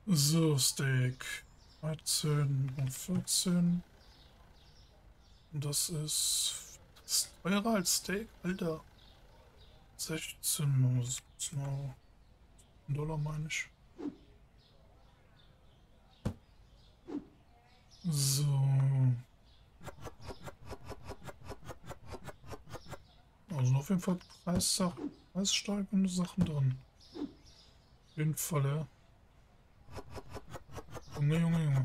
So, Steak. 13 und 14. Und das ist teurer als Steak, Alter. 16, 17 Euro. $, meine ich. So. Also auf jeden Fall preissteigende Sachen drin. Auf jeden Fall, ja. Junge, Junge, Junge.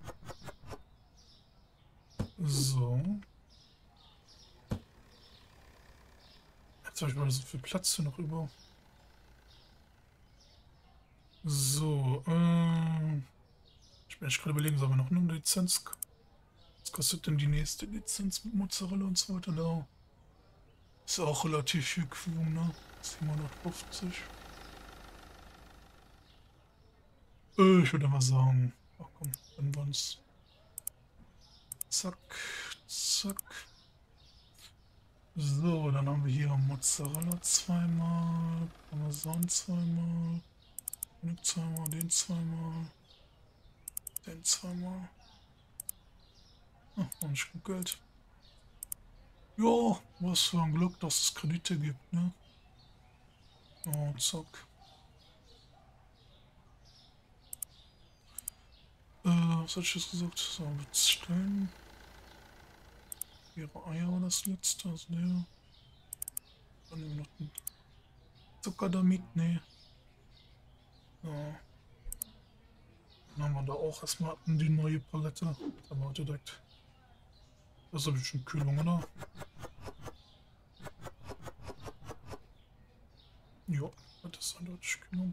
So. Jetzt habe ich mal so viel Platz hier noch über. So, ich bin echt gerade überlegen, sollen wir noch eine Lizenz? Was kostet denn die nächste Lizenz mit Mozzarella und so weiter? Da ist auch relativ viel Quum, ne? 750. Ich würde mal sagen, ach komm, wenn wir uns. Zack, zack. So, dann haben wir hier Mozzarella zweimal, Parmesan zweimal, Honig zweimal, den zweimal. Ach, war nicht gut Geld. Ja, was für ein Glück, dass es Kredite gibt, ne? Oh, zack. Was hatte ich jetzt gesagt? So, bestellen. Ihre Eier war das letzte, also der. Dann nehmen wir noch den Zucker damit, ne? Ja. Dann haben wir da auch erstmal die neue Palette. Da haben wir direkt. Das ist bestimmt Kühlung, oder? Ja, das ist eindeutig Kühlung.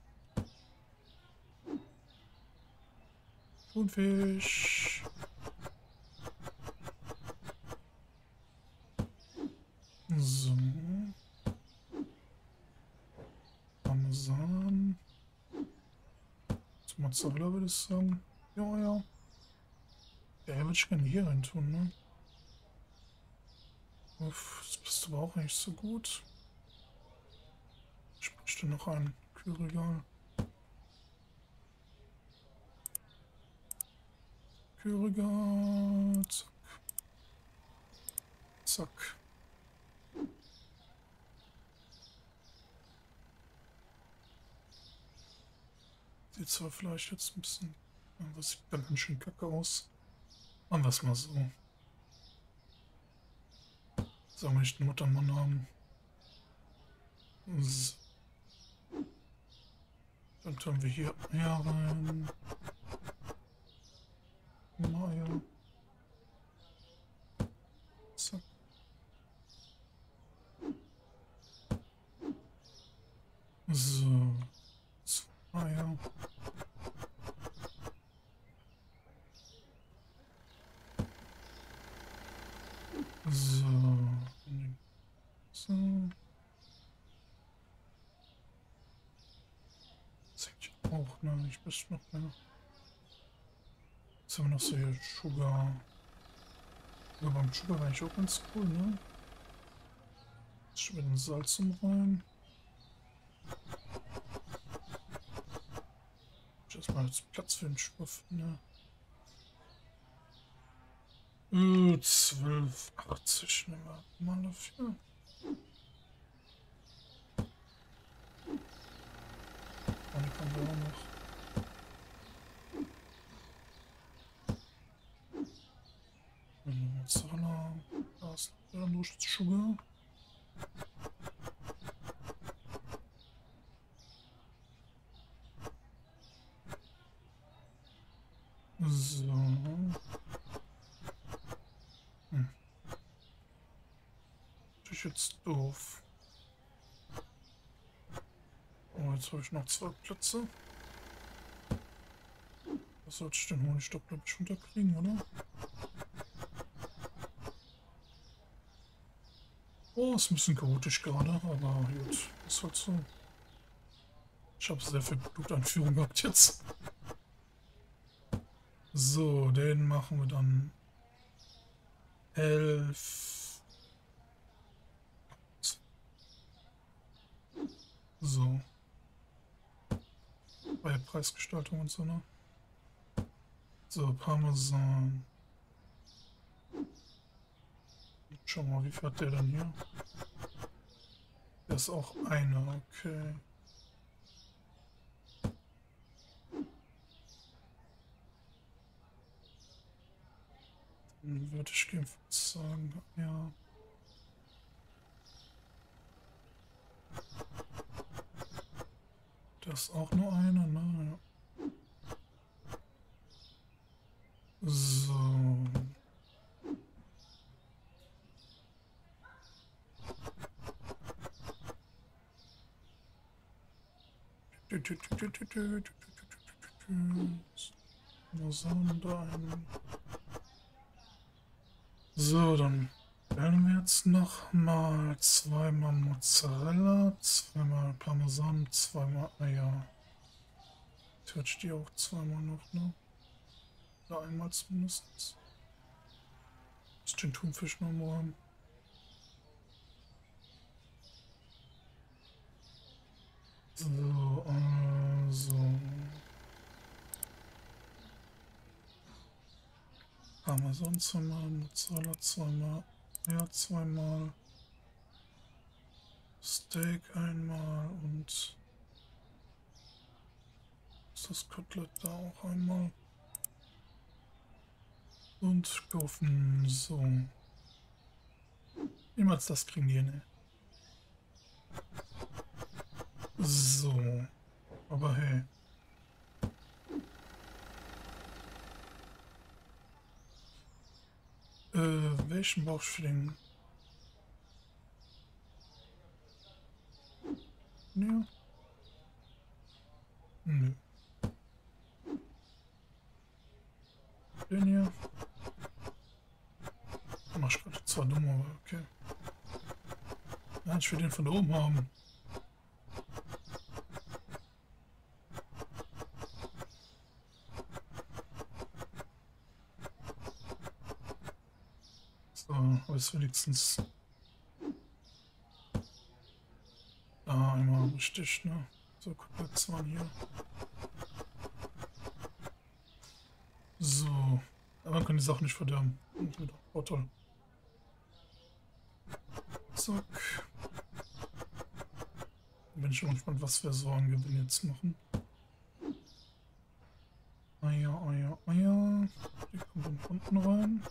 Thunfisch. So. Parmesan. Zum Mozzarella würde ich sagen. Ja, ja. Ja, würde ich gerne hier rein tun, ne? Uff, das passt aber auch nicht so gut. Ich bräuchte noch ein Kühlregal. Kühlregal. Zack. Zack. Sieht zwar vielleicht jetzt ein bisschen, aber sieht ganz schön kacke aus. Machen wir es mal so. Sagen wir nicht Not am Mann haben. So. Dann tun wir hier Eier rein. Eier. Zack. So. Eier. So. So. Das eigentlich auch, ne? Ich möchte noch mehr. Jetzt haben wir noch so hier Sugar. Ja, beim Sugar war eigentlich auch ganz cool, ne? Jetzt schon wieder den Salz rein. Ich erstmal jetzt Platz für den Stoff, ne? 12,80 nehmen wir mal dafür. Und die kommen wir auch noch. Mozzarella. Da ist noch nur Sugar. So. Das ist jetzt doof. Oh, jetzt habe ich noch 2 Plätze. Was sollte ich den Honigstock, glaube ich, runterkriegen, oder? Oh, ist ein bisschen chaotisch gerade, aber gut, ist halt so. Ich habe sehr viel Blutanführung gehabt jetzt. So, den machen wir dann 11. So. Bei Preisgestaltung und so, ne? So, Parmesan. Schau mal, wie viel hat der denn hier? Der ist auch einer, okay. Dann würde ich jedenfalls sagen, ja. Das ist auch nur einer, ne? Ja. So. So, dann werden wir jetzt noch mal zweimal Mozzarella, zweimal Parmesan, zweimal Eier. Touch die auch zweimal noch, ne? Oder einmal zumindest. Ist den Thunfisch noch mal haben. So, also. Parmesan zweimal, Mozzarella zweimal, Eier zweimal, Steak einmal und ist das Kotelett da auch einmal. Und Gaufen, so. Niemals das kriegen die, ne? So. Aber hey. Welchen Bauchschwingen? Ja. Nö. Den hier. Mach ich gerade zwar dumm, aber okay. Ja, ich will den von da oben haben. So, aber ist wenigstens da einmal richtig, ne? So, komplett zwar hier. So. Aber man kann die Sache nicht verderben. Und wieder. Oh, toll. Zack. Bin ich schon gespannt, was wir so an Gewinn jetzt machen. Eier, Eier, Eier. Die kommen dann von unten rein.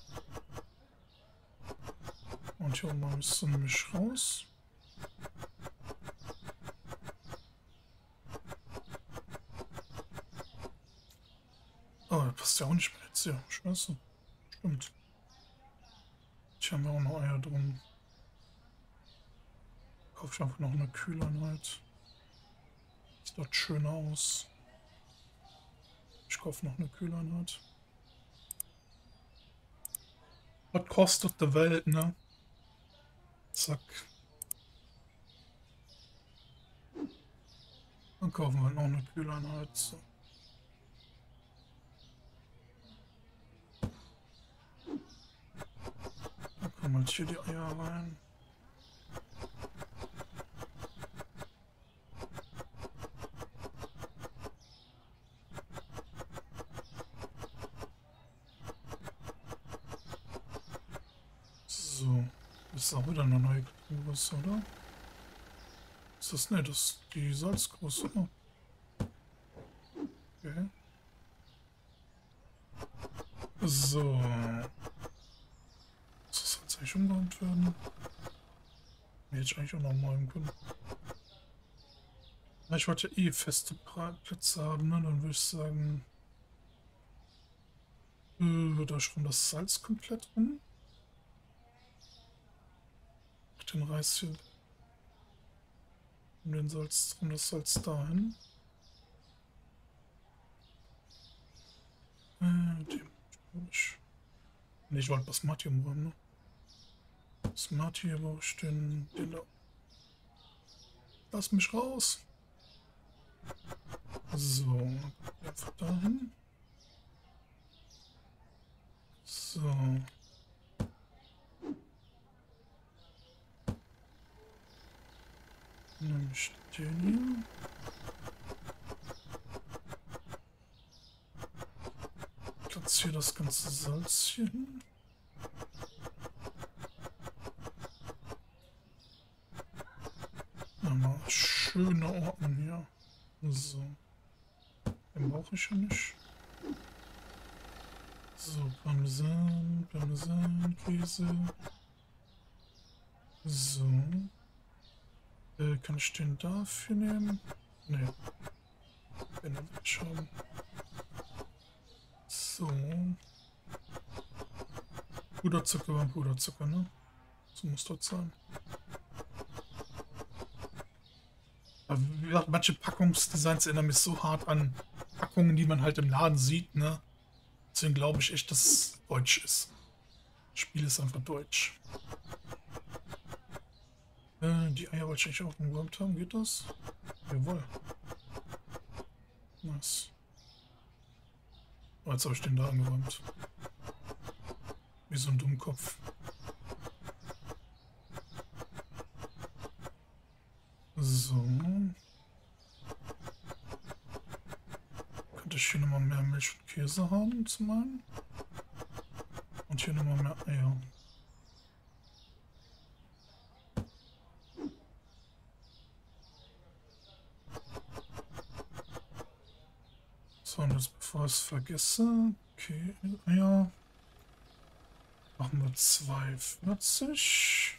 Und hier oben ist ein Misch raus. Oh, der passt ja auch nicht mehr jetzt hier. Scheiße. Stimmt. Hier haben wir auch noch Eier drin. Kaufe ich einfach noch eine Kühleinheit. Sieht dort schöner aus. Ich kaufe noch eine Kühleinheit. Was kostet die Welt, ne? Zack. Dann kaufen wir noch eine Kühleinheit. So. Dann kommen halt hier die Eier rein. So. Das ist auch wieder eine neue Größe, oder? Ist das nicht? Das ist die Salzgröße, oder? Okay. So. Muss das jetzt eigentlich umgebaut werden? Hätte ich eigentlich auch noch mal können. Na, ich wollte ja eh feste Plätze haben, ne? Dann würde ich sagen. Da schon das Salz komplett rum. Den Reis hier. Um den Salz drum, das Salz dahin. Dem. Ne, ich wollte Basmati umbauen, ne? Basmati, brauche ich den da. Lass mich raus. So, einfach dahin. So. Nehme ich den hier. jetzt hier das ganze Salz hier hin. Mal schöne Ordnung hier. So. Den brauche ich ja nicht. So, Parmesan, Parmesan, Käse. So. Kann ich den dafür nehmen? Nee. Den will ich haben. So. Puderzucker war Puderzucker, ne? So muss das sein. Aber wie gesagt, manche Packungsdesigns erinnern mich so hart an Packungen, die man halt im Laden sieht, ne? Deswegen glaube ich echt, dass es deutsch ist. Das Spiel ist einfach deutsch. Die Eier wollte ich eigentlich auch gewürmt haben. Geht das? Jawohl. Nice. Oh, jetzt habe ich den da angeräumt. Wie so ein Dummkopf. So. Könnte ich hier nochmal mehr Milch und Käse haben zum einen. Und hier nochmal mehr Eier. So, und jetzt bevor ich es vergesse. Okay, Eier. Machen wir 2,40.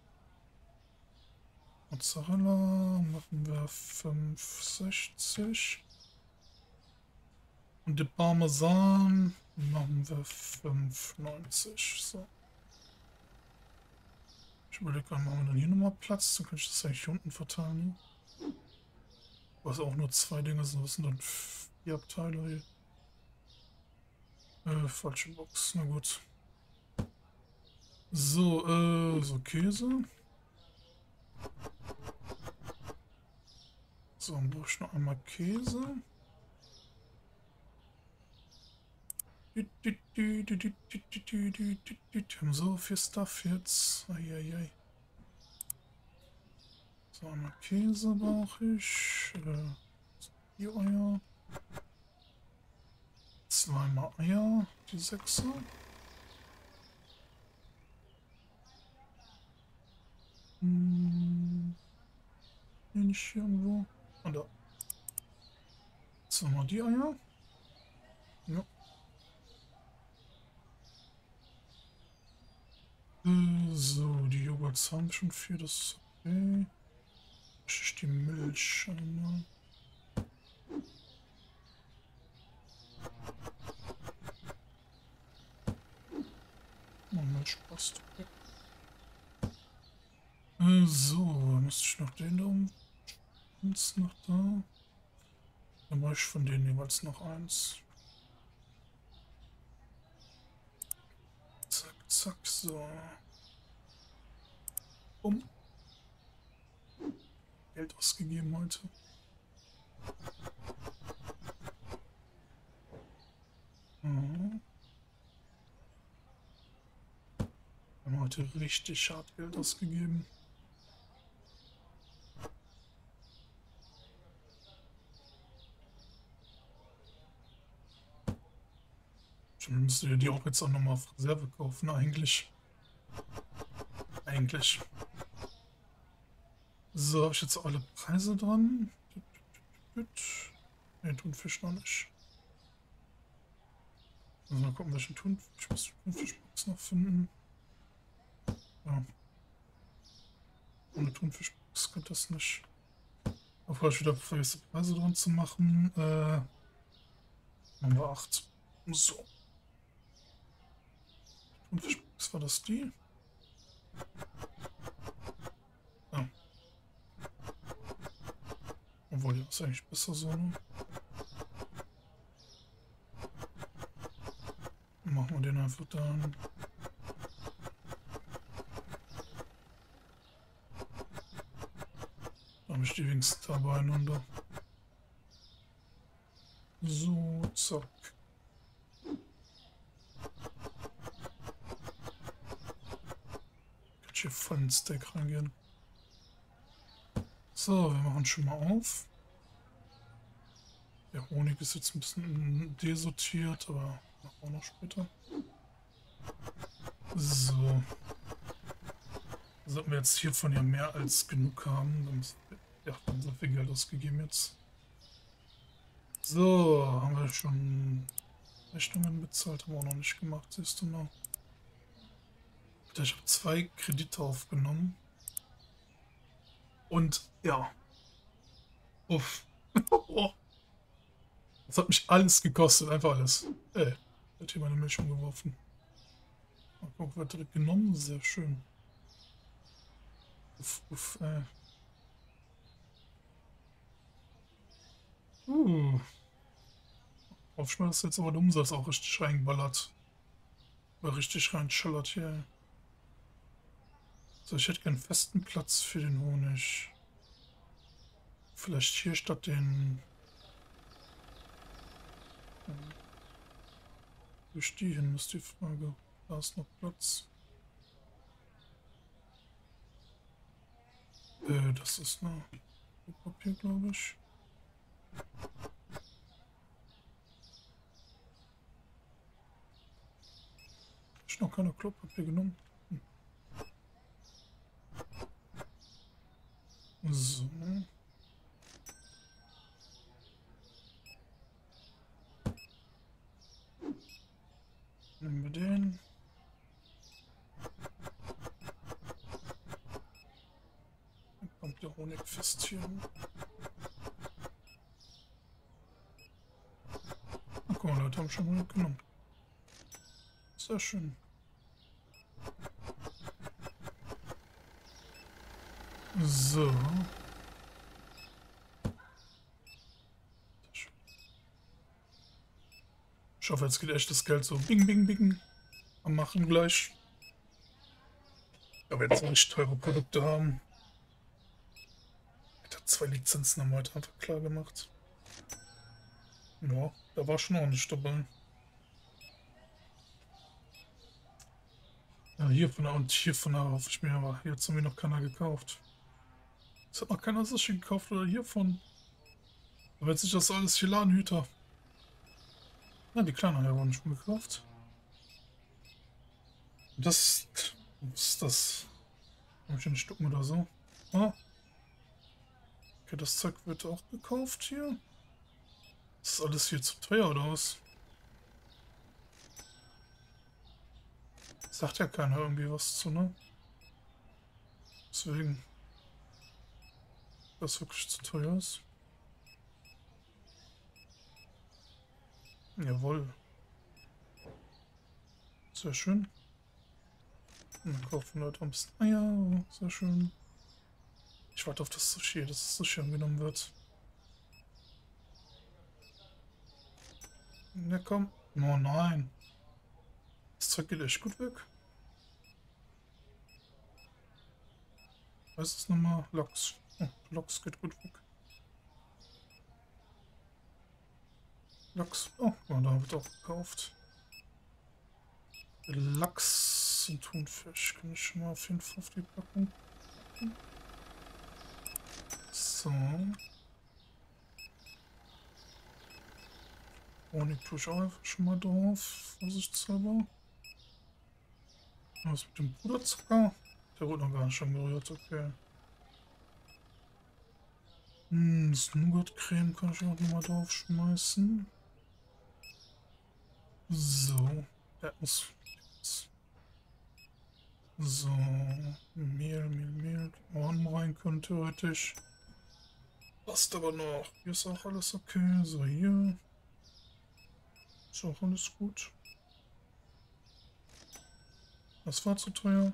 Mozzarella machen wir 5,60. Und die Parmesan machen wir 5,90. So. Ich überlege gerade, machen wir dann hier nochmal Platz? Dann kann ich das eigentlich hier unten verteilen. Was auch nur 2 Dinge sind. Was sind dann 4 Abteile hier? Falsche Box. Na gut. So, so Käse. So, dann brauche ich noch einmal Käse. Wir haben so viel Stuff jetzt. Eieiei. So, einmal Käse brauche ich. Die Eier. 2-mal Eier. Die 6er. Hier nicht irgendwo. Und da. 2-mal die Eier. Ja. So, die Joghurts haben schon 4, das ist okay. Ich die Milch einmal. Oh, Milch passt. Okay. So, müsste ich noch den da um. Eins noch da. Dann mache ich von denen jeweils noch 1. Zack, zack, so. Geld ausgegeben heute. Mhm. Wir haben heute richtig hart Geld ausgegeben. Schon müsst ihr die auch jetzt auch nochmal auf Reserve kaufen, eigentlich. So, habe ich jetzt alle Preise dran? Ne, Thunfisch noch nicht. Also mal gucken, welchen Thunfisch. Ich muss die Thunfischbox noch finden. Ja. Ohne Thunfischbox geht das nicht. Bevor ich wieder vergesse, Preise dran zu machen. Machen wir 8. So. Thunfischbox, war das die? Ja. Obwohl, ja, ist eigentlich besser so, ne? Machen wir den einfach da. Da habe ich die wenigstens da beieinander. So, zack. Kann ich hier voll ins Steak reingehen. So, wir machen schon mal auf. Der Honig ist jetzt ein bisschen desortiert, aber Machen wir noch später. So. Sollten wir jetzt hiervon ja mehr als genug haben. Ja, dann so viel Geld ausgegeben jetzt. So, haben wir schon Rechnungen bezahlt, haben wir auch noch nicht gemacht, siehst du noch. Ich habe 2 Kredite aufgenommen. Und ja. Uff. Oh. Das hat mich alles gekostet, einfach alles. Hat hier meine Milch umgeworfen. Mal gucken, wird direkt genommen, sehr schön. Uff, uff, Aufschmal ist jetzt aber der Umsatz auch richtig reingeballert. War richtig reinschallert hier. So, ich hätte gern einen festen Platz für den Honig. Vielleicht hier statt den... Durch die hin ist die Frage. Da ist noch Platz. Das ist noch Papier, glaube ich. Hab ich noch keine Klopapier genommen? So. Nehmen wir den. Dann kommt der Honig fest hier. Na guck mal, Leute haben schon Honig genommen. Sehr schön. So. Ich hoffe, jetzt geht echt das Geld so bing, bing, bing am Machen gleich. Aber jetzt noch nicht teure Produkte haben. Alter, 2 Lizenzen haben wir heute einfach klar gemacht. Ja, da war schon ordentlich dabei. Ja, hiervon und hiervon hoffe ich mir, aber jetzt haben wir noch keiner gekauft. Es hat noch keiner Sushi gekauft oder hiervon. Aber jetzt ist das alles hier Ladenhüter. Ja, die kleinen haben wir nicht mehr gekauft. Das. Was ist das? Habe ich in Stücken oder so? Ah. Okay, das Zeug wird auch gekauft hier. Ist alles hier zu teuer oder was? Sagt ja keiner irgendwie was zu, ne? Deswegen. Das wirklich zu teuer ist. Jawohl. Sehr schön. Und dann kaufen Leute ein bisschen Eier. Sehr schön. Ich warte auf das Sushi, dass das Sushi angenommen wird. Na komm. Oh nein. Das Zeug geht echt gut weg. Was ist das nochmal? Loks. Oh, Loks geht gut weg. Lachs. Oh, ja, da wird auch gekauft. Lachs und Thunfisch. Kann ich schon mal auf jeden Fall auf die Packung. So. Honig tue ich auch einfach schon mal drauf. Vorsichtshalber. Was mit dem Puderzucker? Der wurde noch gar nicht angerührt, okay. Das Nougat-Creme kann ich auch noch mal drauf schmeißen. So. So. Mehl. Ohren rein können theoretisch. Passt aber noch. Hier ist auch alles okay. So, hier. Ist auch alles gut. Das war zu teuer.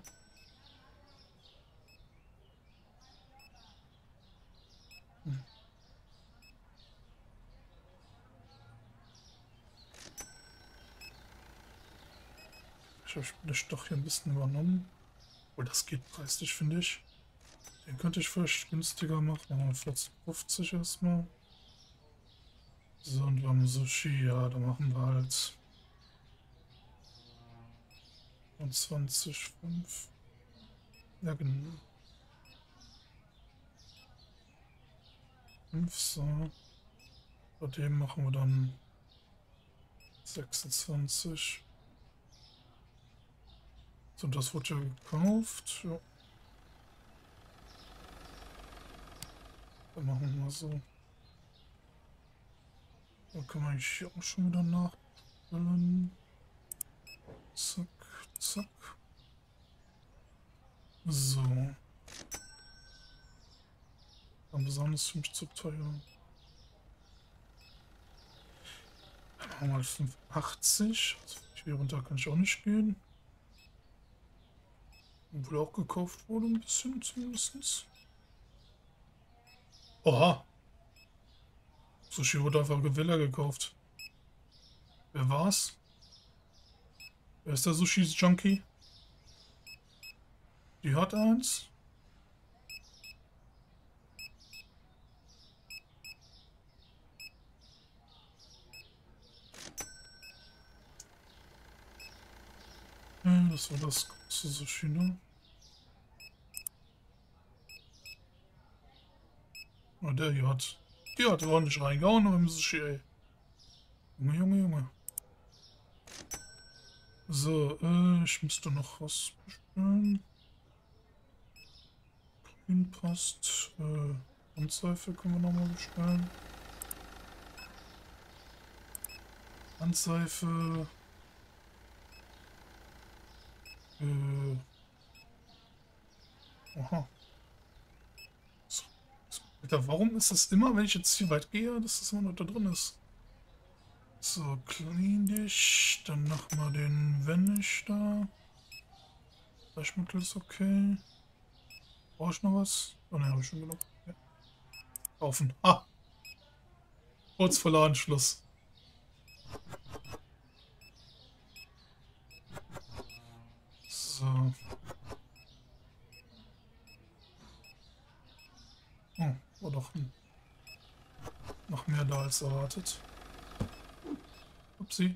Ich habe das doch hier ein bisschen übernommen. Obwohl, das geht preislich, finde ich. Den könnte ich vielleicht günstiger machen. Aber 14,50 erstmal. So, und wir haben Sushi. Ja, da machen wir halt 20,5. Ja, genau. 5 so. Bei dem machen wir dann 26. So, das wurde ja gekauft. Ja. Dann machen wir mal so. Dann können wir eigentlich hier auch schon wieder nachfüllen. Zack, zack. So. Dann besonders für mich zu teuer. Dann machen wir mal 85. Also hier runter kann ich auch nicht gehen. Obwohl auch gekauft wurde, ein bisschen zumindest. Oha! Sushi wurde einfach Gewiller gekauft. Wer war's? Wer ist der Sushi-Junkie? Die hat eins. Ja, das war das große Sushi, ne? Oh, der hier hat. Die hat ordentlich reingehauen beim Sushi, ey. Junge, Junge, Junge. So, ich müsste noch was bestellen. Grün passt. Handseife können wir nochmal bestellen. Handseife. Aha. So. Alter, warum ist das immer, wenn ich jetzt hier weit gehe, dass das immer noch da drin ist? So, clean dich. Dann nochmal den Vanish da. Waschmittel ist okay. Brauche ich noch was? Oh ne, habe ich schon genug. Ja. Kaufen. Ah! Kurz vor Ladenschluss. So. Oh, war doch noch mehr da als erwartet. Upsi.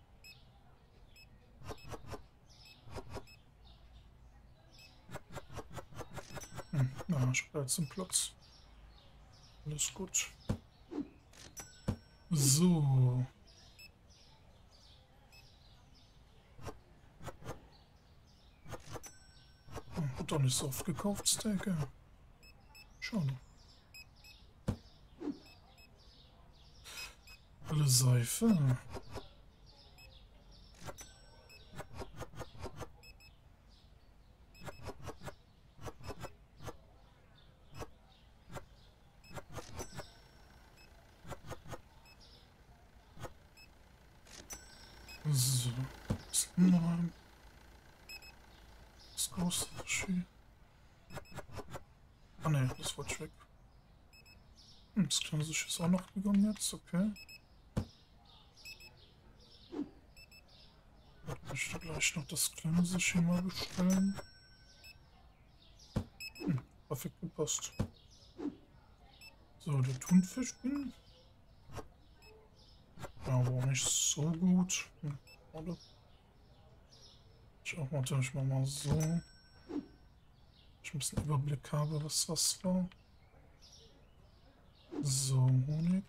Na, ich bleib zum Platz. Alles gut. So. Hat doch nicht so oft gekauft, Steak. Ja. Schade. Alle Seife. So. Nein. Das große Sushi. Ah ne, das war weg. Das kleine Sushi ist auch noch gegangen jetzt, okay. Ich möchte gleich noch das kleine Sushi mal bestellen. Perfekt gepasst. So, der Thunfischchen. Ja, aber auch nicht so gut. Warte. Ich auch natürlich mal so. Ich ein bisschen Überblick habe, was war. So, Honig.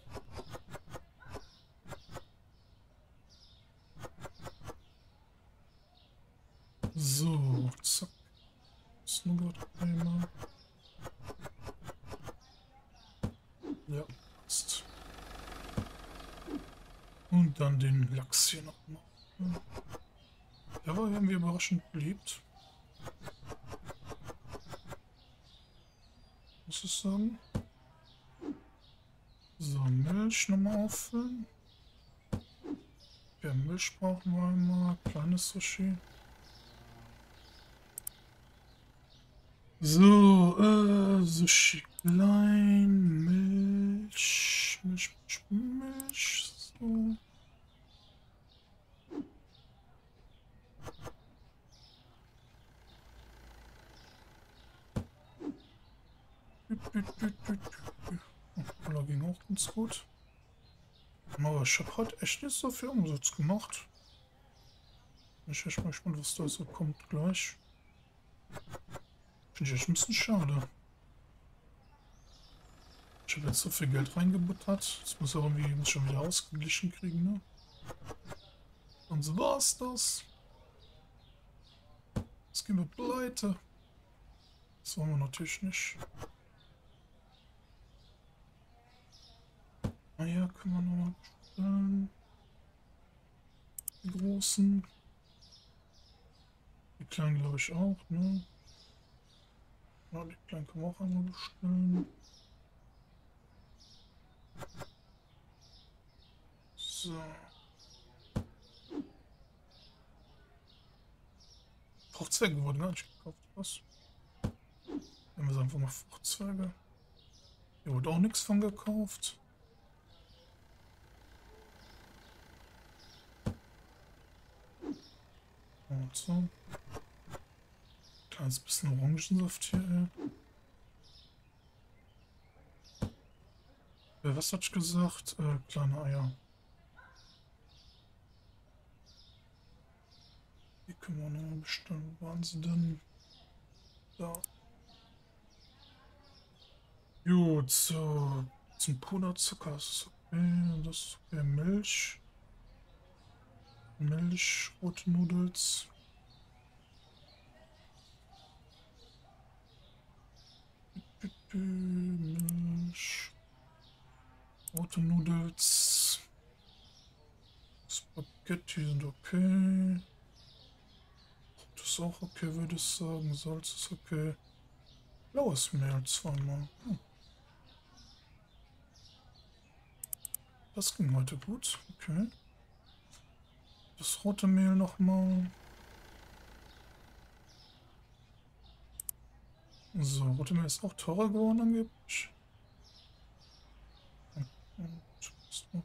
So, zack. Das Nougat-Eimer. Ja, passt. Und dann den Lachs hier nochmal. Der war irgendwie überraschend beliebt. Muss ich sagen. So, Milch nochmal auffüllen. Ja, Milch brauchen wir einmal. Kleines Sushi. So, Sushi klein. Milch. So. Cola ging auch ganz gut. Aber ich habe heute echt nicht so viel Umsatz gemacht. Ich bin echt mal gespannt, was da so kommt gleich. Finde ich echt ein bisschen schade. Ich habe jetzt so viel Geld reingebuttert. Das muss auch irgendwie schon wieder ausgeglichen kriegen, ne? Und so war's das. Es gehen wir pleite. Das wollen wir natürlich nicht. Eier können wir noch mal bestellen. Die großen. Die kleinen glaube ich auch, ne? Ja, die kleinen können wir auch einmal bestellen. So. Fruchtzwerge wurden gar nicht gekauft, was? Nehmen wir einfach mal Fruchtzwerge. Hier wurde auch nichts von gekauft. Und so. Kleines bisschen Orangensaft hier, ey. Was hat ich gesagt? Kleine Eier. Die können wir noch bestellen. Wo waren sie denn? Da. Gut, so. Zum Puderzucker. Das ist okay. Das ist okay. Milch. Milch, rote Nudels. Milch. Rote Nudels. Spaghetti sind okay. Das ist auch okay, würde ich sagen. Salz ist okay. Blaues Mehl zweimal. Das ging heute gut. Okay. Das rote Mehl nochmal. So, rote Mehl ist auch teurer geworden angeblich. Und was noch?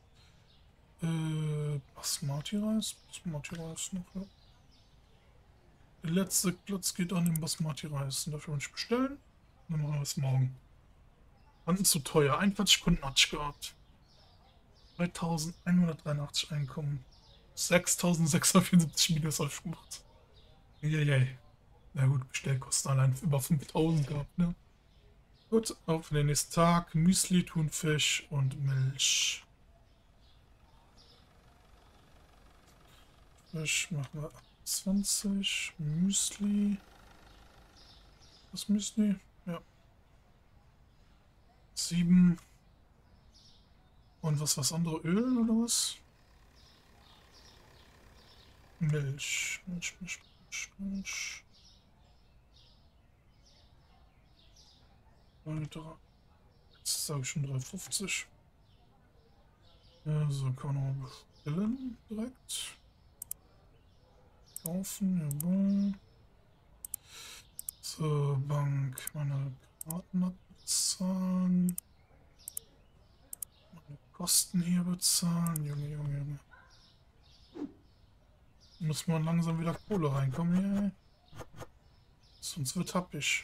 Basmati-Reis. Basmati-Reis noch, ja. Der letzte Platz geht an den Basmati-Reis. Den darf ich nicht bestellen. Dann machen wir es morgen. Fanden zu teuer. 41 Kunden hatte ich gehabt. 3183 Einkommen. 6674 Videos habe ich gemacht. Yay. Na gut, Bestellkosten allein über 5000 gehabt, ne? Gut, auf den nächsten Tag. Müsli, Thunfisch und Milch. Fisch machen wir 20. Müsli. Was Müsli? Ja. 7. Und was andere? Öl oder was? Milch. Milch. Weiter. Jetzt sage ich schon 3,50. Ja, so kann man noch bestellen direkt. Kaufen, jawohl. So, Bank. Meine Karten bezahlen. Meine Kosten hier bezahlen. Junge. Muss man langsam wieder Kohle reinkommen hier, ey. Sonst wird happig.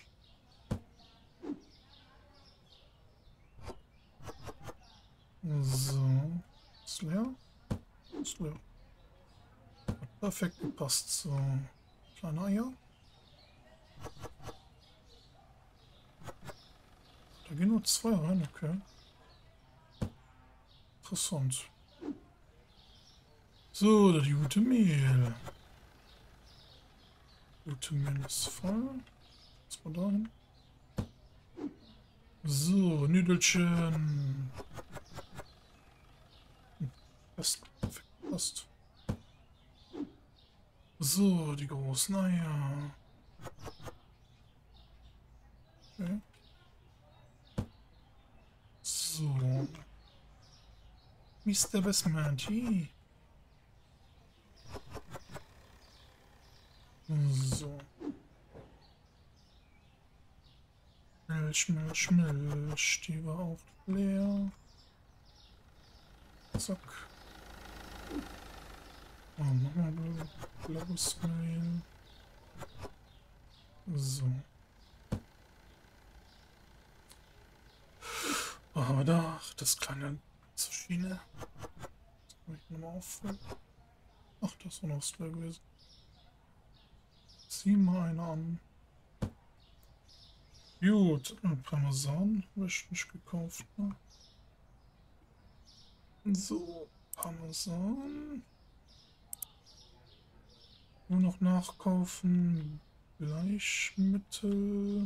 So. Ist leer? Ist leer. Hat perfekt gepasst. So. Kleine Eier. Da gehen nur 2 rein, okay. Interessant. So, das gute Mehl. Gute Mehl ist voll. Was war da hin? So, Nüdelchen. Perfekt passt. So, die großen Eier. Okay. So. Mr. Basmati. So. Milch. Die war auch leer. Zack. Oh, nochmal blaues Mehl. So. Was haben wir da? Das kleine zur Schiene. Das kann ich nochmal auffüllen. Ach, das war noch das gewesen. Zieh mal eine an. Gut, Parmesan habe ich nicht gekauft. Ne? So, Parmesan. Nur noch nachkaufen. Bleichmittel.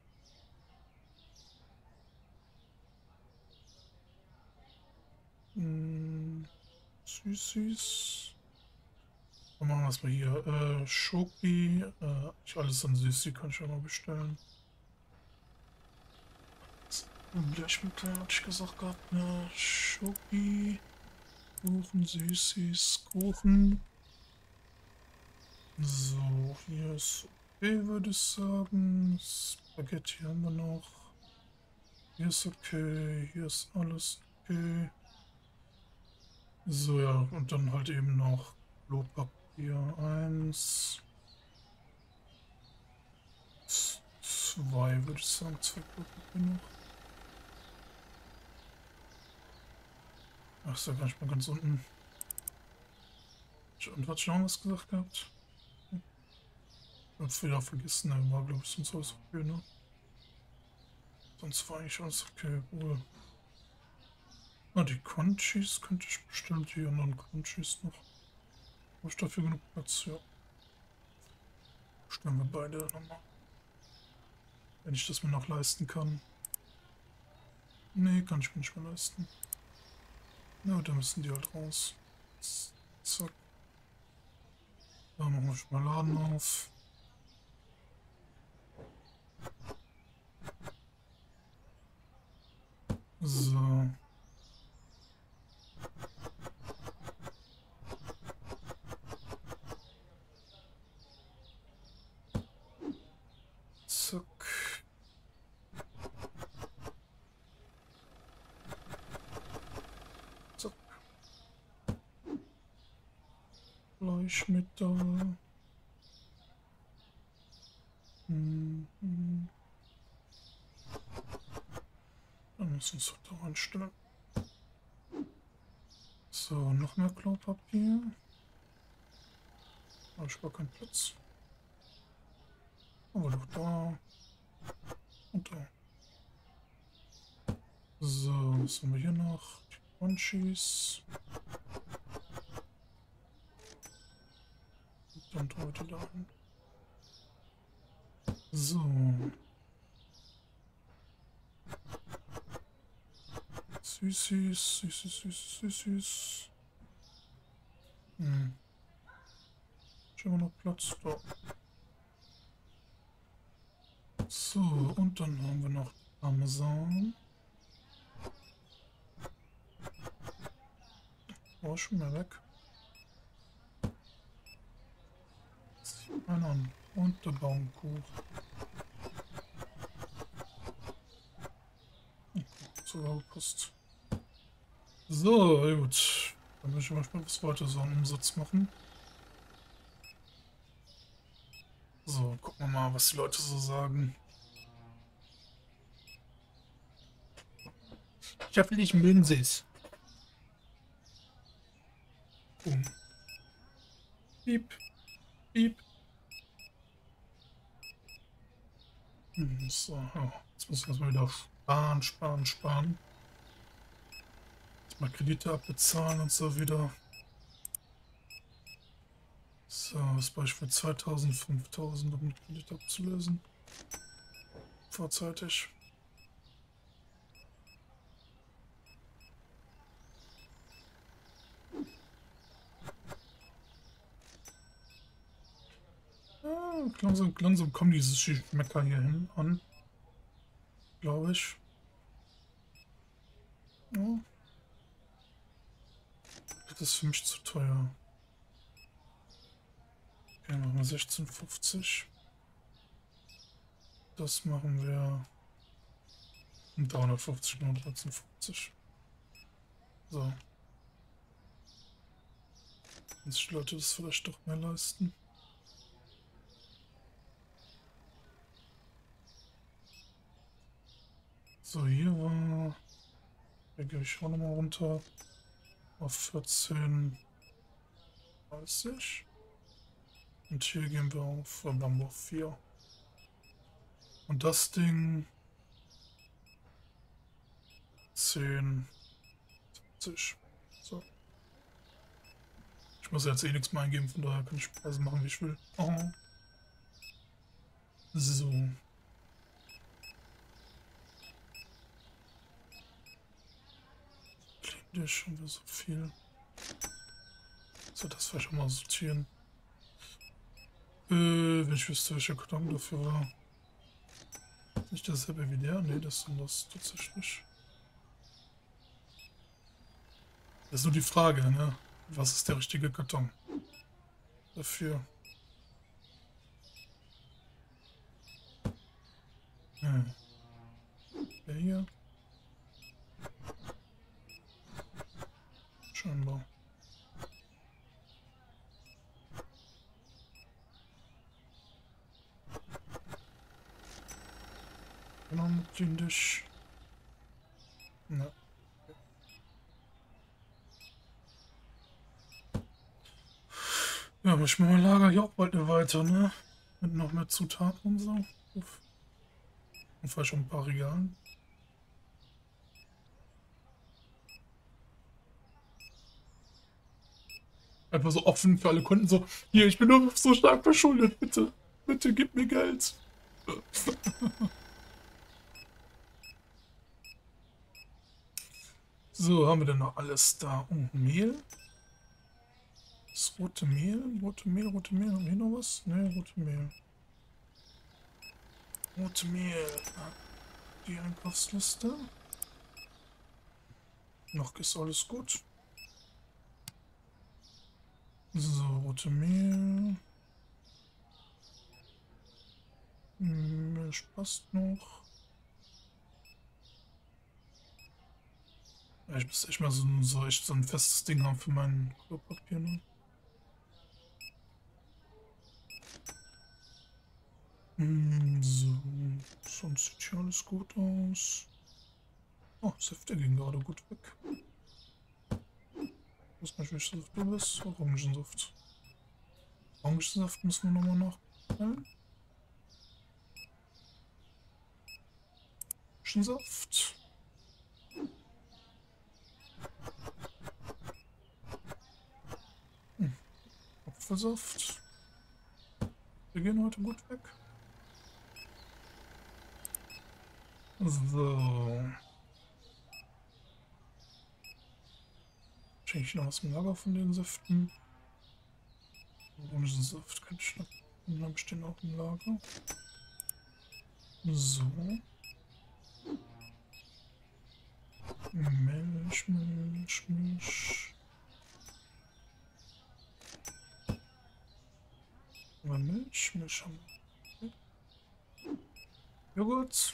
Süßis. Dann machen wir erstmal hier. Schoki. Ich alles an Süßi kann ich auch mal bestellen. Bleichmittel hatte ich gesagt gehabt. Ne? Schoki. Kuchen, Süßis, Kuchen. So, hier ist okay, würde ich sagen. Spaghetti haben wir noch. Hier ist okay, hier ist alles okay. So, ja, und dann halt eben noch Klopapier. 1, 2, würde ich sagen. 2 Klopapier noch. Ach, ist ja gar nicht mal ganz unten. Und hat schon was gesagt gehabt? Ich hab's wieder vergessen, ne? War glaube ich sonst alles okay, ne? Sonst war eigentlich alles okay, cool. Ah, die Crunchies könnte ich bestimmt, die anderen Crunchies noch. Habe ich dafür genug Platz? Ja. Stellen wir beide nochmal. Wenn ich das mir noch leisten kann. Nee, kann ich mir nicht mehr leisten. Na, da müssen die halt raus. Zack. Da machen wir schon mal Laden auf. So. Zack. Zack. Bleichmittel. Dann müssen wir es da reinstellen. So, noch mehr Klopapier. Habe ich gar keinen Platz. Aber doch da. Und da. So, was haben wir hier noch? Die Crunchies. Und dann tun wir die da hin. So. Süßis, süßis, süßis, süßis. Ich habe noch Platz da. So, und dann haben wir noch Parmesan. Oh, schon mal weg. Sieht man an. Und der Baumkuchen. So, passt. So, gut. Dann will ich mal was weiter so einen Umsatz machen. So, gucken wir mal, was die Leute so sagen. Ich hoffe, ich mögen sie es. Boom. Piep. Piep. So, oh, jetzt muss ich erstmal wieder sparen, sparen, sparen. Jetzt mal Kredite abbezahlen und so wieder. So, das Beispiel 2000, 5000, um den Kredit abzulösen. Vorzeitig. Ah, langsam kommen diese Schmecker hier hin an. Glaube ich. Ja. Das ist für mich zu teuer. Okay, machen wir 16,50. Das machen wir 350, 13,50. So. Wenn sich die Leute das vielleicht doch mehr leisten. So, hier war. Hier gehe ich auch nochmal runter. Auf 14,30. Und hier gehen wir auf Lambo 4. Und das Ding 10,70. So. Ich muss jetzt eh nichts mehr eingeben, von daher kann ich Preise machen, wie ich will. Oh. So. Klingt ja schon wieder so viel. So, das vielleicht auch mal sortieren. Wenn ich wüsste, welcher Karton dafür war. Nicht dasselbe wie der? Ne, das sind das tatsächlich. Das ist nur die Frage, ne? Was ist der richtige Karton dafür? Der hier? Scheinbar. Genau, natürlich. Ne. Ja, aber ich mein Lager hier auch bald weiter, ne? Mit noch mehr Zutaten und so. Uff. Und vielleicht schon ein paar Regalen. Einfach so offen für alle Kunden, so, hier, ich bin nur so stark verschuldet, bitte, bitte gib mir Geld. So, haben wir denn noch alles da? Oh, Mehl? Das rote Mehl? Rote Mehl, rote Mehl. Haben wir hier noch was? Ne, rote Mehl. Rote Mehl. Die Einkaufsliste. Noch ist alles gut. So, rote Mehl. Milch passt noch. Ja, ich muss echt mal so ein festes Ding haben für mein Klopapier. Ne? So, sonst sieht hier alles gut aus. Oh, Säfte gehen gerade gut weg. Ich weiß nicht, welcher Saft du bist. Orangensaft. Orangensaft müssen wir nochmal nachfüllen. Orangensaft. Apfelsaft. Wir gehen heute gut weg. So. Schenke ich noch was im Lager von den Säften. Orangensaft kann ich noch. Den habe ich den auch im Lager. So. Milch, Milch, Milch. Milch, Milch haben wir. Joghurt.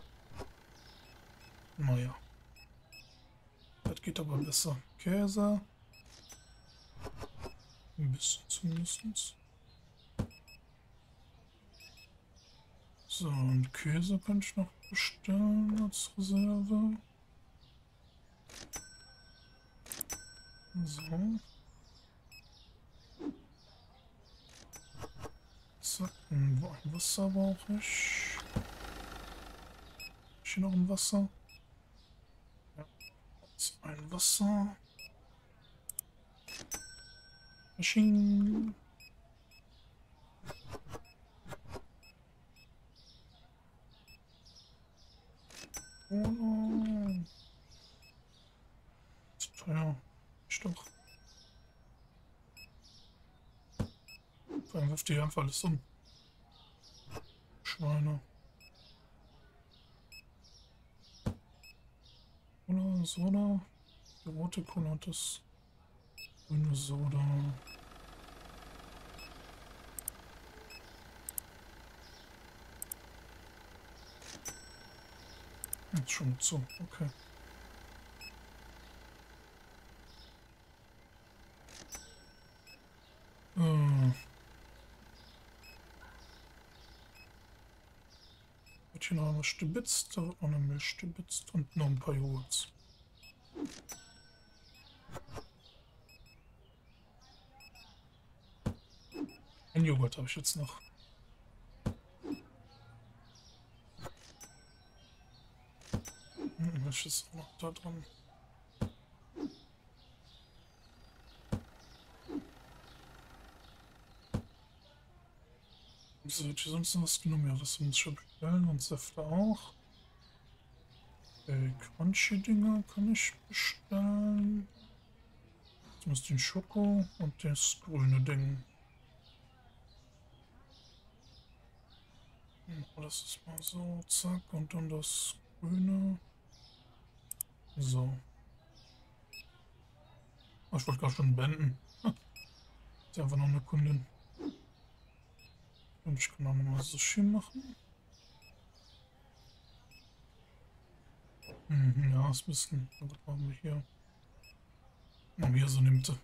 Naja. Das geht aber besser. Käse. Ein bisschen zumindest. So, und Käse kann ich noch bestellen als Reserve. So. Zack, ein Wasser brauche ich. Ist hier noch ein Wasser? Ja, jetzt ein Wasser. Maschinen. Oh, ist teuer. Ist doch. Vor allem wirft die einfach alles um. Schweine. Cola, Soda. Die rote Cola und das grüne Soda. Jetzt schon zu, okay. Wird hier noch einmal stibitzt, da wird noch eine Milch stibitzt und noch ein paar Joghurts. Ein Joghurt habe ich jetzt noch. Milch ist auch noch da dran. So, hat hier sonst noch was genommen? Ja, das muss ich schon bestellen und Säfte auch. Crunchy-Dinger kann ich bestellen. Zumindest den Schoko und das grüne Ding. Das ist mal so, zack, und dann das grüne. So. Oh, ich wollte gerade schon beenden. Ist einfach noch eine Kundin. Und ich kann auch nochmal Sushi machen. Ja, ist ein bisschen. Was machen wir hier? Machen wir hier so eine Mitte.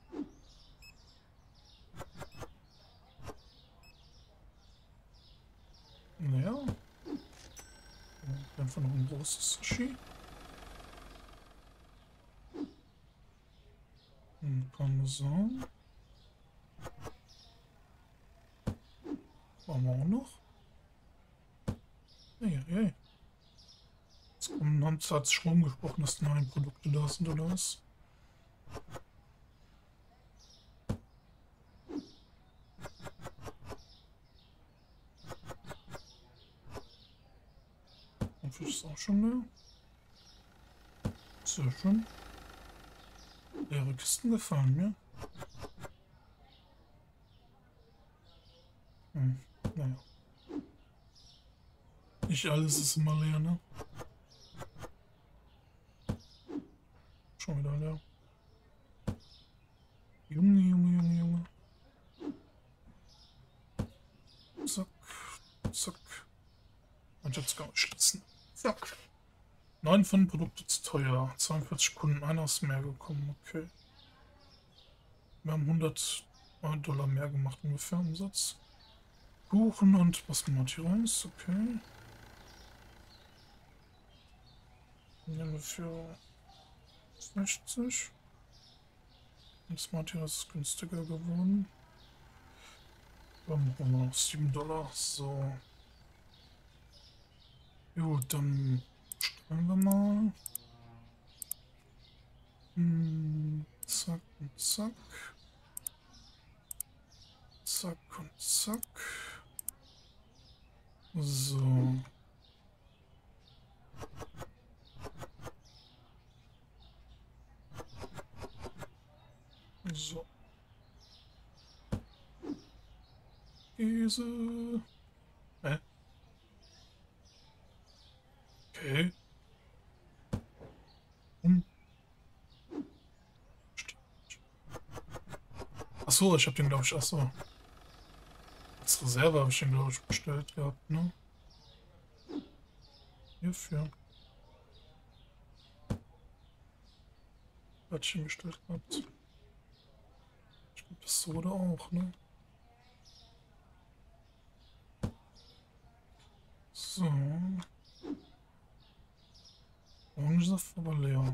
Naja. Einfach noch ein großes Sushi. Parmesan. Machen wir auch noch. Hey, hey. Jetzt hat sich rumgesprochen, dass die neuen Produkte da sind, oder was? Und Fisch ist auch schon leer. Sehr schön. Leere Kisten gefallen mir. Naja. Nicht alles ist immer leer, ne? Schon wieder leer. Junge, Junge, Junge, Junge. Zack, zack. Und jetzt kann ich schließen. Zack. 9 von Produkte zu teuer. 42 Kunden, einer ist mehr gekommen. Okay. Wir haben $100 mehr gemacht ungefähr Umsatz. Kuchen und Basmati Reis, okay. Nehmen wir für 60. Und Basmati Reis ist günstiger geworden. Dann haben wir noch $7. So. Gut, dann stellen wir mal. Zack und zack. Zack und zack. So. So. Käse. Okay. Achso, ich habe den, glaube ich, achso. Als Reserve habe ich den, glaube ich, bestellt gehabt, ne? Hierfür. Hatte ich ihn bestellt gehabt. Ich glaube, das Soda auch, ne? So. Orangensaft aber leer.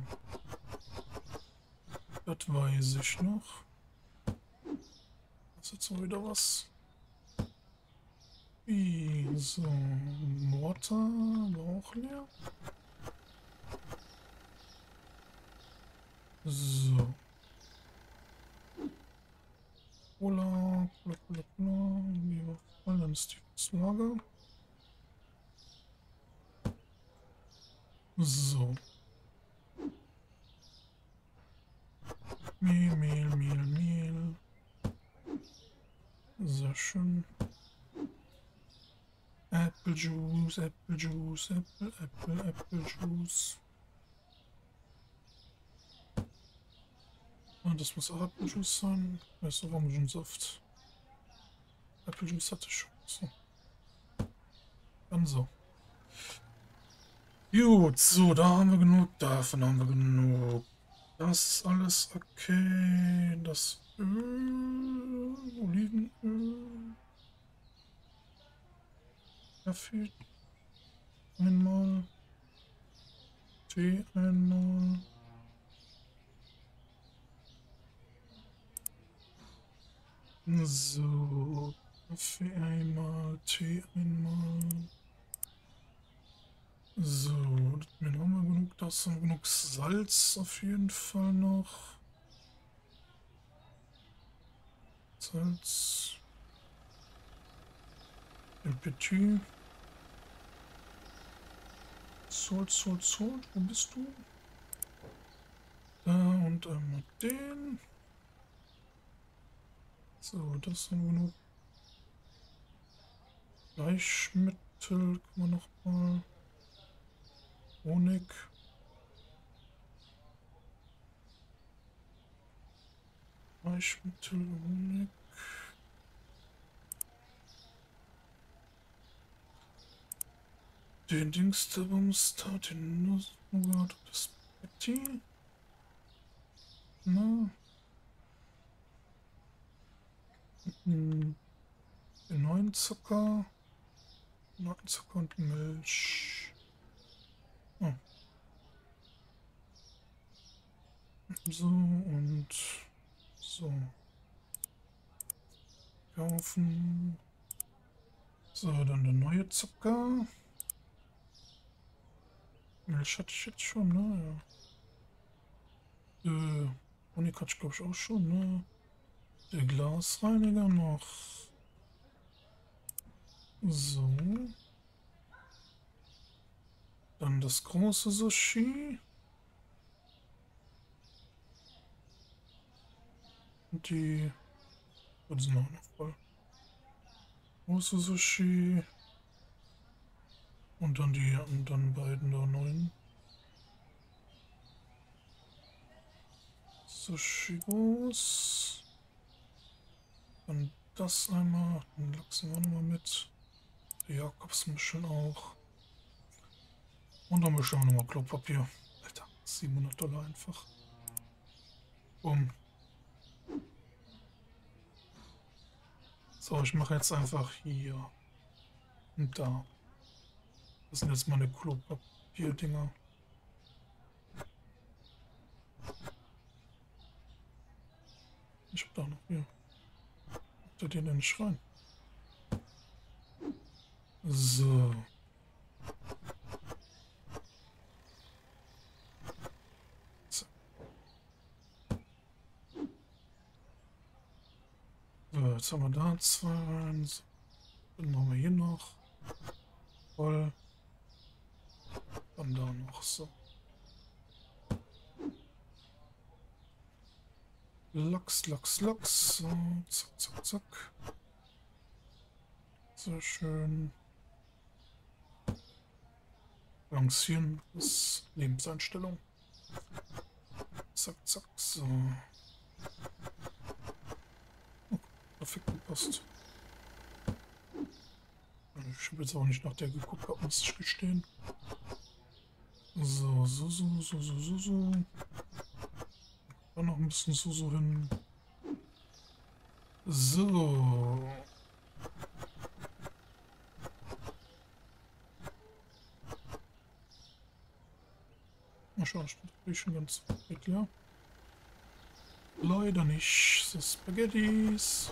Das weiß ich noch. Das ist jetzt mal wieder was. Wie, so. Mortar war auch leer. So. Cola, Cola, Cola, Cola. Wie voll, dann ist die das Lager. So. Mehl, Mehl, Mehl, Mehl. Sehr schön. Apple Juice, Apple Juice, Apple Juice. Und das muss auch Apple Juice sein. Das ist Orangensaft. Apple Juice hatte ich schon. So. Dann so. Gut, so, da haben wir genug. Davon haben wir genug. Das ist alles okay. Das Öl, Olivenöl. Kaffee einmal. Tee einmal. So, Kaffee einmal, Tee einmal. So, dann haben wir genug, das haben wir genug Salz auf jeden Fall noch. Salz. Den Petit. Salt. Wo bist du? Da und einmal den. So, das haben wir noch. Bleichmittel kann man noch mal. Honig. Bleichmittel, Honig. Den Dings der Bums da, den Nussnougat, das Petit. Na. Den neuen Zucker. Zucker und Milch. Oh. So und so. Kaufen. So, dann der neue Zucker. Milch hatte ich jetzt schon, ne? Ja. Honig hatte ich glaube ich auch schon, ne? Der Glasreiniger noch. So. Dann das große Sushi. Und die. Das sind auch noch voll. Große Sushi. Und dann die anderen beiden da neuen. Sushi groß. Dann das einmal. Den Lachsen wir nochmal mit. Der Jakobsmuscheln auch. Und dann bestellen wir nochmal Klopapier. Alter, $700 einfach. Bumm. So, ich mache jetzt einfach hier und da. Das sind jetzt meine Klopapier-Dinger. Ich hab da noch hier. Macht ihr den denn nicht rein? So. So, jetzt haben wir da zwei rein. So. Dann machen wir hier noch. Voll. Dann da noch so. Lachs. So, zack. Sehr schön. Balancieren ist Lebenseinstellung. Zack, so. Oh, perfekt gepasst. Ich habe jetzt auch nicht nach der geguckt, muss ich gestehen. So. Dann noch ein bisschen so hin. So. Mal schauen, steht natürlich schon ganz gut, ja. Leider nicht. So, Spaghettis.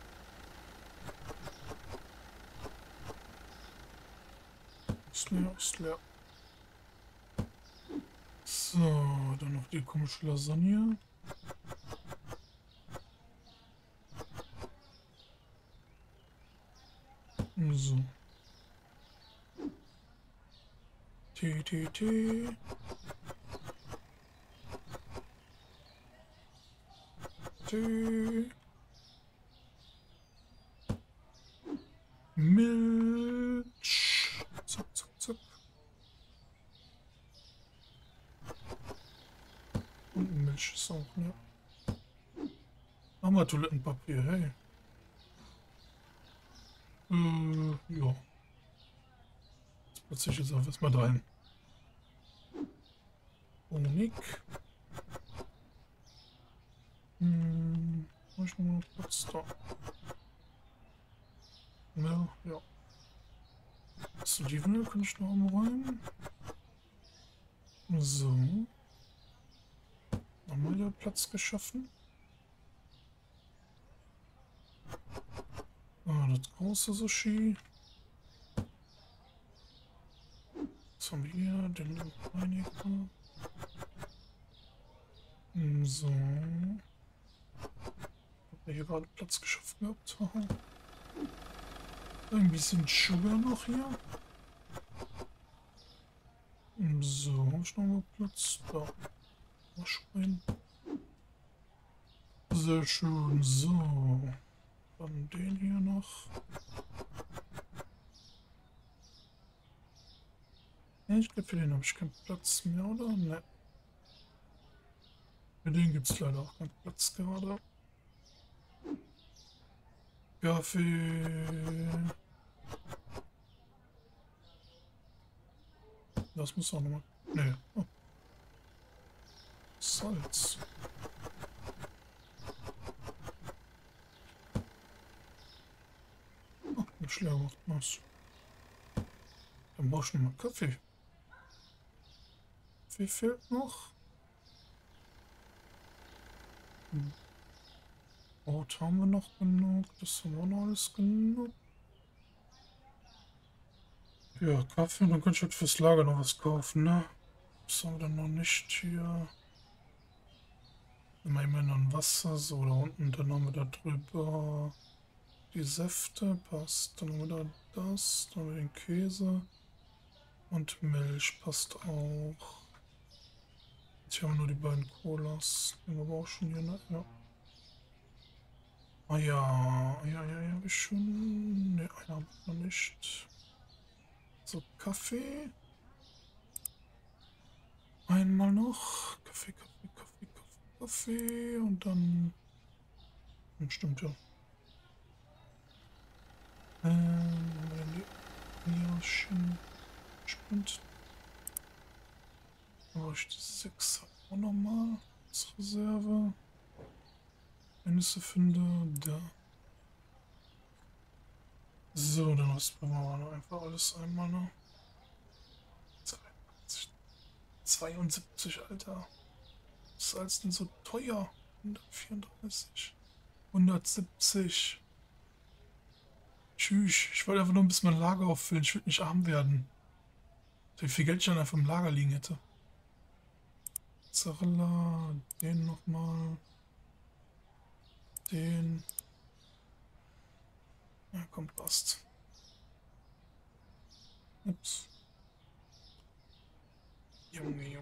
Ist leer. So, dann noch die komische Lasagne. So. Tee. Milch. Zack. Und Milch ist auch, ne? Nochmal Toilettenpapier, hey. Ja. Jetzt plötzlich jetzt auch erstmal dahin. Honig. Habe ich noch mal Platz da? Ja. Das Olivenöl kann ich noch mal rein. So. Nochmal wieder Platz geschaffen. Das große Sushi. Was haben wir hier? Den Reiniger. So. Hab ich hier gerade Platz geschaffen gehabt? Ein bisschen Sugar noch hier. So, habe ich noch mal Platz? Da. Waschwein. Sehr schön. So. Dann den hier noch. Ja, ich glaube, für den habe ich keinen Platz mehr, oder? Ne. Für den gibt es leider auch keinen Platz gerade. Kaffee. Das muss auch nochmal. Ne. Oh. Salz. Oh, ein Schläger macht was. Dann brauche ich nochmal Kaffee. Kaffee fehlt noch. Brot haben wir noch genug. Das haben wir noch alles genug. Ja, Kaffee. Und dann kann ich halt fürs Lager noch was kaufen, ne? Das haben wir dann noch nicht hier. Immer noch ein Wasser. So, da unten. Dann haben wir da drüber die Säfte. Passt. Dann haben wir da das. Dann haben wir den Käse. Und Milch passt auch. Jetzt haben wir nur die beiden Colas. Den haben wir auch schon hier, ne? Ja. Ah ja, ja, hab ich schon. Ne, einer habe ich noch nicht. So, Kaffee. Einmal noch. Kaffee. Und dann. Stimmt ja. Die Nierchen. Spinnt. Aber ich die 6 auch nochmal als Reserve. Wenn ich sie finde, da. So, dann rüsten wir mal einfach alles einmal, ne? 72, Alter. Was ist alles denn so teuer? 134. 170. Tschüss. Ich wollte einfach nur ein bisschen mein Lager auffüllen. Ich würde nicht arm werden. Wie viel Geld ich dann einfach im Lager liegen hätte. Mozzarella. Den nochmal. Den. Ja, komm, passt. Ups. Junge.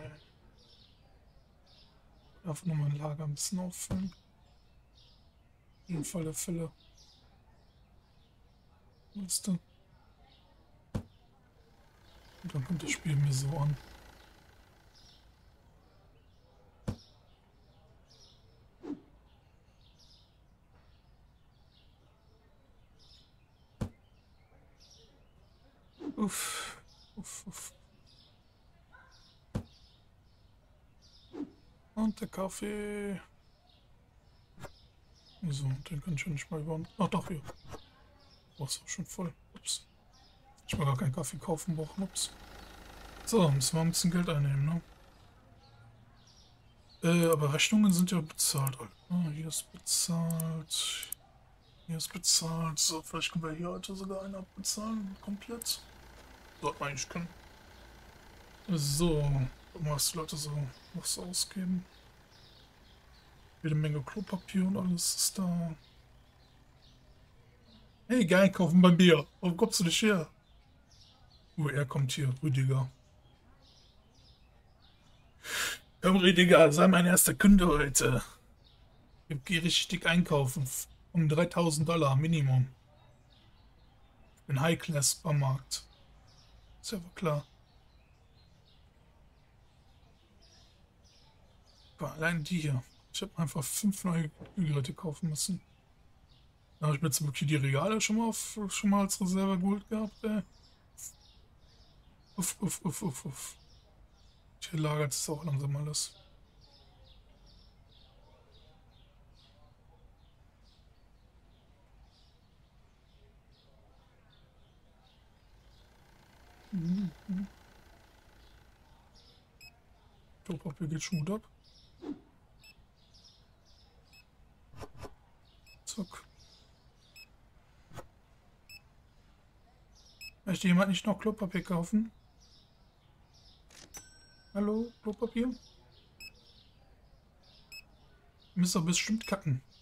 Einfach nur mein Lager ein bisschen auffüllen. Im Fall der Fälle. Weißt du? Und dann kommt das Spiel mir so an. Uff. Und der Kaffee. So, den kann ich ja nicht mal überhaupt. Ach doch, hier. Oh, ist auch schon voll. Ups. Ich will gar keinen Kaffee kaufen brauchen. Ups. So, müssen wir ein bisschen Geld einnehmen, ne? Aber Rechnungen sind ja bezahlt. Ah, hier ist bezahlt. Hier ist bezahlt. So, vielleicht können wir hier heute sogar einen abbezahlen. Komplett. Sollte man eigentlich können. So, gucken wir, was die Leute so was ausgeben. Jede Menge Klopapier und alles ist da. Hey, geh einkaufen bei mir. Warum kommst du nicht her? Oh, er kommt hier, Rüdiger. Komm, Rüdiger, sei mein erster Kunde heute. Ich geh richtig einkaufen. Um $3000 Minimum. Ein High-Class-Supermarkt. Ist ja wohl klar. Aber allein die hier. Ich habe einfach 5 neue Kühlgeräte kaufen müssen. Da habe ich mir zum Glück die Regale schon mal als Reserve geholt gehabt, ey. Uff. Hier lagert es auch langsam alles. Klopapier geht schon gut ab. Zack. Möchte jemand nicht noch Klopapier kaufen? Hallo, Klopapier? Ihr müsst doch bestimmt kacken.